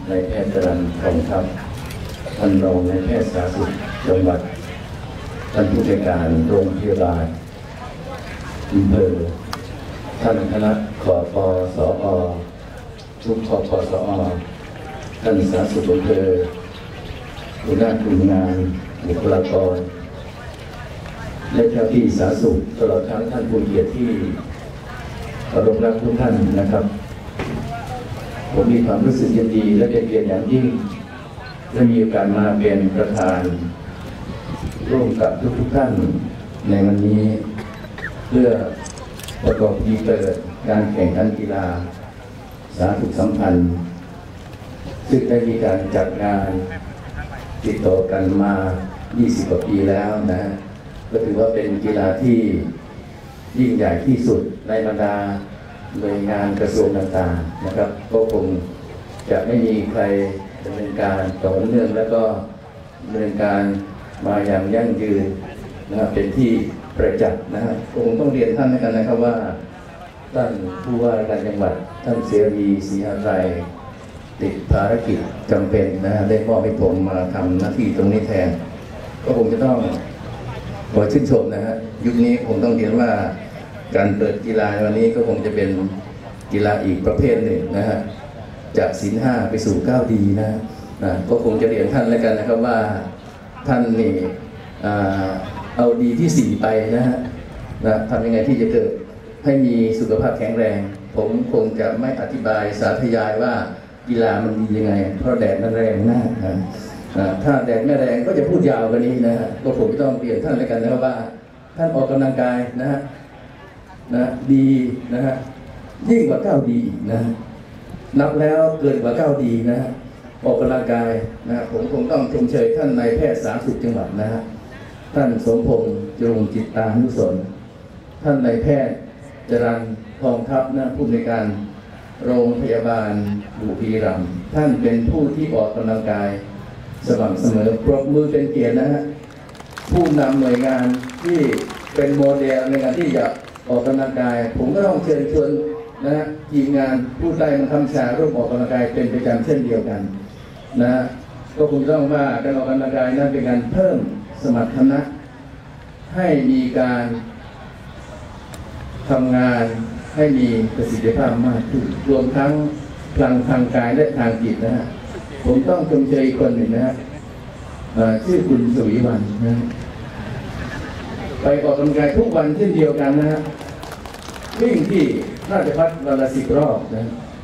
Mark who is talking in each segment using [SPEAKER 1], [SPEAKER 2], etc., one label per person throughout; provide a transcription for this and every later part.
[SPEAKER 1] นายแพทย์จรัญทองทัพท่านรองนายแพทย์สาธารณสุขจังหวัดท่านผู้จัดการโรงพยาบาลอำเภอท่านคณะขปสอทุกขปสอท่านสาธารณสุขอำเภอหัวหน้ากลุ่มงานบุคลากรและเจ้าที่สาธารณสุขตลอดทั้งท่านผู้เกียรติที่เคารพรักทุกท่านนะครับผมมีความรู้สึกยินดีและเป็นเกียรติอย่างยิ่งและมีโอกาสมาเป็นประธานร่วมกับทุกท่านในวันนี้เพื่อประกอบพิธีเปิดการแข่งขันกีฬาสาธารณสุขสัมพันธ์ซึ่งได้มีการจัดงานติดต่อกันมา20 กว่าปีแล้วนะก็ถือว่าเป็นกีฬาที่ยิ่งใหญ่ที่สุดในบรรดาหน่วยงานกระทรวงต่างๆนะครับก็คงจะไม่มีใครดำเนินการต่อเนื่องและก็ดำเนินการมาอย่างยั่งยืนนะครับเป็นที่ประจักษ์นะครับคงต้องเรียนท่านกันนะครับว่าท่านผู้ว่าราชการจังหวัดท่านเสรีศรีหไทยติดภารกิจจำเป็นนะได้มอบให้ผมมาทำหน้าที่ตรงนี้แทนก็คงจะต้องขอชื่นชมนะฮะยุคนี้ผมต้องเรียนว่าการเปิดกีฬาวันนี้ก็คงจะเป็นกีฬาอีกประเภทหนึ่งนะฮะจากศีล 5ไปสู่9ดีนะก็คงจะเรียนท่านแล้วกันนะครับว่าท่านนี่เอาดีที่4ไปนะฮะทำยังไงที่จะเกิดให้มีสุขภาพแข็งแรงผมคงจะไม่อธิบายสาธยายว่ากีฬามันดียังไงเพราะแดดมันแรงมากนะถ้าแดดไม่แรงก็จะพูดยาวกว่านี้นะฮะก็ผมต้องเรียนท่านแล้วกันนะครับว่าท่านออกกำลังกายนะฮะดีนะฮะยิ่งกว่า9ดีนะนับแล้วเกินกว่า9ดีนะฮะออกกำลังกายนะผมคงต้องชมเชยท่านนายแพทย์สาธารณสุขจังหวัดนะฮะท่านสมพงษ์จรุงจิตตานุสรณ์ท่านนายแพทย์จรัญทองทัพนะผู้อำนวยการโรงพยาบาลบุรีรัมย์ท่านเป็นผู้ที่ออกกำลังกายสม่ำเสมอปรบมือเป็นเกียรตินะฮะผู้นำหน่วยงานที่เป็นโมเดลในการที่จะออกกำลังกายผมก็ต้องเชิญชวนนะฮะทีมงานผู้ใต้บังคับบัญชาร่วมออกกำลังกายเป็นประจำเช่นเดียวกันนะฮะก็คงต้องว่าการออกกำลังกายนั้นเป็นการเพิ่มสมรรถนะให้มีการทำงานให้มีประสิทธิภาพมากขึ้นรวมทั้งพลังทางกายและทางจิตนะฮะผมต้องชมเชยอีกคนหนึ่งนะฮะชื่อคุณสุวิวรรณนะไปออกกำลังกายทุกวันเช่นเดียวกันนะฮะวิ่งที่ราชภัฏวันละ10 รอบนะ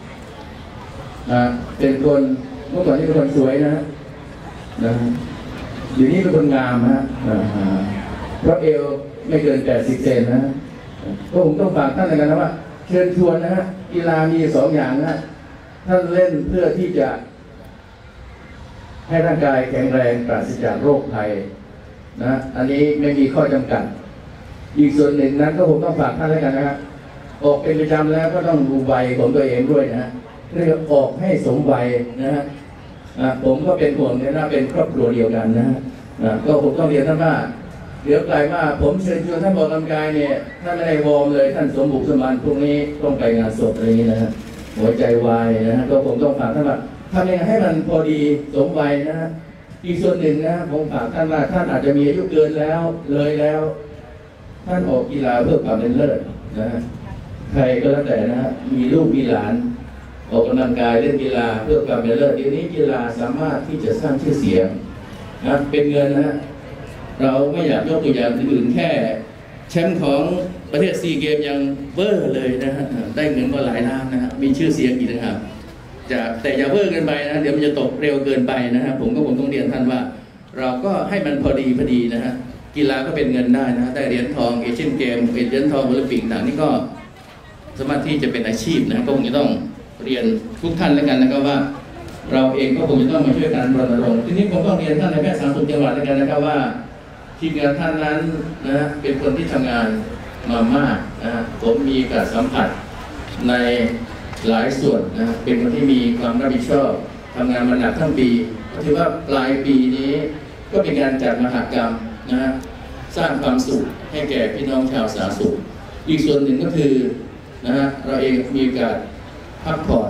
[SPEAKER 1] เป็นคนเมื่อก่อนนี่เป็นคนสวยนะเดี๋ยวนี้เป็นคนงามฮะเพราะเอวไม่เกิน80 เซนนะก็ผมต้องฝากท่านเลยกันนะว่าเชิญชวนนะฮะกีฬามี2 อย่างนะท่านเล่นเพื่อที่จะให้ร่างกายแข็งแรงปราศจากโรคภัยนะอันนี้ไม่มีข้อจำกัดอีกส่วนหนึ่งนั้นก็ผมต้องฝากท่านแล้วกันนะครับออกเป็นประจำแล้วก็ต้องดูวัยของตัวเองด้วยนะเรียกออกให้สมวัยนะฮะผมก็เป็นห่วงเนี่ยนะเป็นครอบครัวเดียวกันนะก็ผมต้องเรียนท่านว่าเดี๋ยวกลายว่าผมเชิญชวนท่านออกกำลังกายเนี่ยท่านไม่ได้วอร์มเลยท่านสมบุกสมบันพรุ่งนี้ต้องไปงานศพอะไรนี้นะฮะหัวใจวายนะฮะก็ผมต้องฝากท่านว่าทำยังไงให้มันพอดีสมวัยนะฮะอีกส่วนหนึ่งนะผมฝากท่านว่าท่านอาจจะมีอายุเกินแล้วเลยแล้วท่านออกกีฬาเพื่อความเป็นเลิศนะฮะใครก็แล้วแต่นะฮะมีลูกมีหลานออกกำลังกายเล่นกีฬาเพื่อความเป็นเลิศเดี๋ยวนี้กีฬาสามารถที่จะสร้างชื่อเสียงนะเป็นเงินนะฮะเราไม่อยากยกตัวอย่างอื่นแค่แชมป์ของประเทศซีเกมยังเวอร์เลยนะฮะได้เงินก็หลายล้านนะฮะมีชื่อเสียงอีกนะครับแต่อย่าเวอร์เกินไปนะเดี๋ยวมันจะตกเร็วเกินไปนะฮะผมต้องเรียนท่านว่าเราก็ให้มันพอดีนะฮะกีฬาก็เป็นเงินได้นะได้เหรียญทองเอเชียนเกมเหรียญทองโอลิมปิกต่างนี่ก็สามารถที่จะเป็นอาชีพนะก็คงจะต้องเรียนทุกท่านแล้วกันนะครับว่าเราเองก็คงจะต้องมาช่วยกันรณรงค์ทีนี้ผมต้องเรียนท่านในแพทย์สาธารณสุขจังหวัดแล้วกันนะครับว่าทีมงานท่านนั้นนะเป็นคนที่ทำงานมามากนะผมมีการสัมผัสในหลายส่วนนะเป็นคนที่มีความรับผิดชอบทำงานมาหนักทั้งปีถือว่าปลายปีนี้ก็เป็นการจัดมหกรรมนะสร้างความสุขให้แก่พี่น้องชาวสาธารณสุขอีกส่วนหนึ่งก็คือนะฮะเราเองมีการพักผ่อน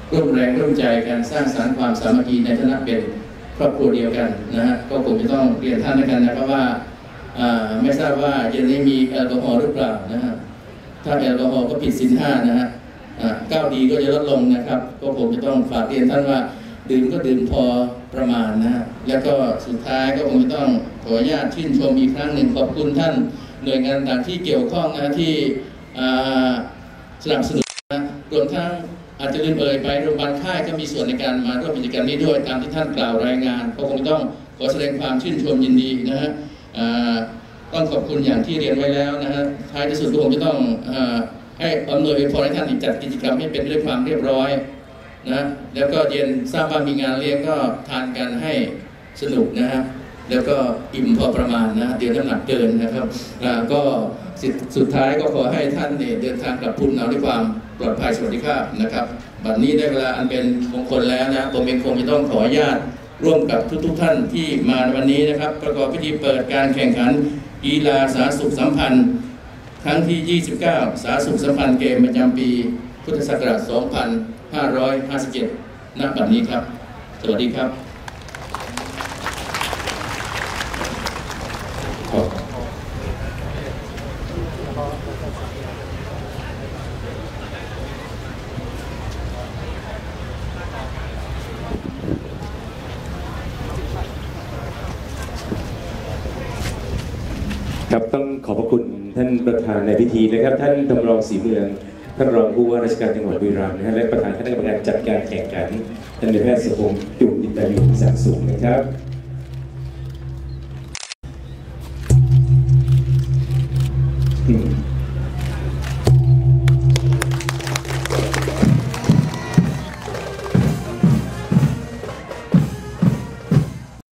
[SPEAKER 2] ร่วมแรงร่วมใจกันสร้างสรรค์ความสามัคคีในฐานะเป็นครอบครัวเดียวกันนะฮะก็คงจะต้องเรียนท่านด้วยกันนะครับว่าไม่ทราบว่าเย็นนี้มีแอลกอฮอล์หรือเปล่านะฮะถ้าแอลกอฮอล์ก็ผิดศีล 5นะฮะก้าวดีก็จะลดลงนะครับก็คงจะต้องฝากเรียนท่านว่าดื่มก็ดื่มพอประมาณนะฮะแล้วก็สุดท้ายก็คงจะต้องขออนุญาตชื่นชมอีกครั้งหนึ่งขอบคุณท่านหน่วยงานต่างที่เกี่ยวข้องนะที่สนับสนุนนะรวมทั้งอาจจะลืมเอ่ยไปโรงพยาบาลค่ายก็มีส่วนในการมาร่วมกิจกรรมนี้ด้วยตามที่ท่านกล่าวรายงานก็คงต้องขอแสดงความชื่นชมยินดีนะฮะต้องขอบคุณอย่างที่เรียนไว้แล้วนะฮะท้ายที่สุดก็คงจะต้องให้อำนวยพรให้ท่านจัดกิจกรรมให้เป็นไปด้วยความเรียบร้อยนะแล้วก็เย็นทราบว่ามีงานเลี้ยงก็ทานกันให้สนุกนะฮะแล้วก็อิ่มพอประมาณนะเดี๋ยวน้ำหนักเกินนะครับก็สุดท้ายก็ขอให้ท่านเดินทางกลับภูมิลำเนาด้วยความปลอดภัยสวัสดิภาพนะครับบัดนี้ได้เวลาอันเป็นมงคลแล้วนะผมเองคงจะต้องขออนุญาตร่วมกับทุกท่านที่มาวันนี้นะครับประกอบพิธีเปิดการแข่งขันกีฬาสาธารณสุขสัมพันธ์ครั้งที่ 29 สาธารณสุขสัมพันธ์เกมประจำปีพุทธศักราช 2557 ณ บัดนี้ครับสวัสดีครับ
[SPEAKER 3] ครับต้องขอบพระคุณท่านประธานในพิธีนะครับท่านธำรงศรีเมืองท่านรองผู้ว่าราชการจังหวัดบุรีรัมย์และประธานคณะกรรมการจัดการแข่งขันท่านนายแพทย์สุพงษ์จุ่มอินทร์ยุสังสูงนะครับ